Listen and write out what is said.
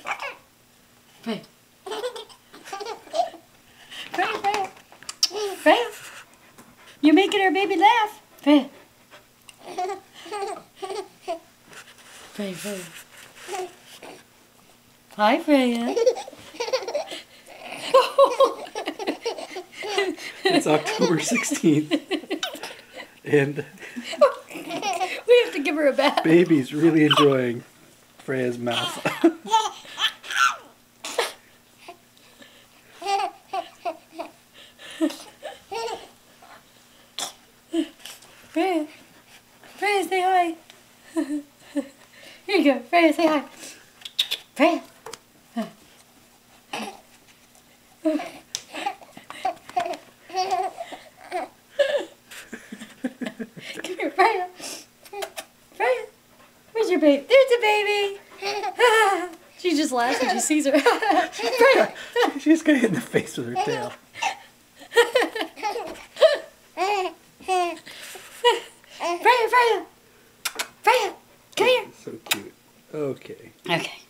Freya. Freya, Freya. Freya. You're making our baby laugh. Freya. Freya, Freya. Hi, Freya. It's October 16th. And we have to give her a bath. baby's really enjoying Freya's mouth. Freya. Freya, say hi. Here you go. Freya, say hi. Freya. Come here, Freya. Freya. Where's your baby? There's a baby. She just laughs when she sees her. Freya. She's gonna hit in the face with her tail. Freya, Freya. Freya, come here. So cute. Okay. Okay.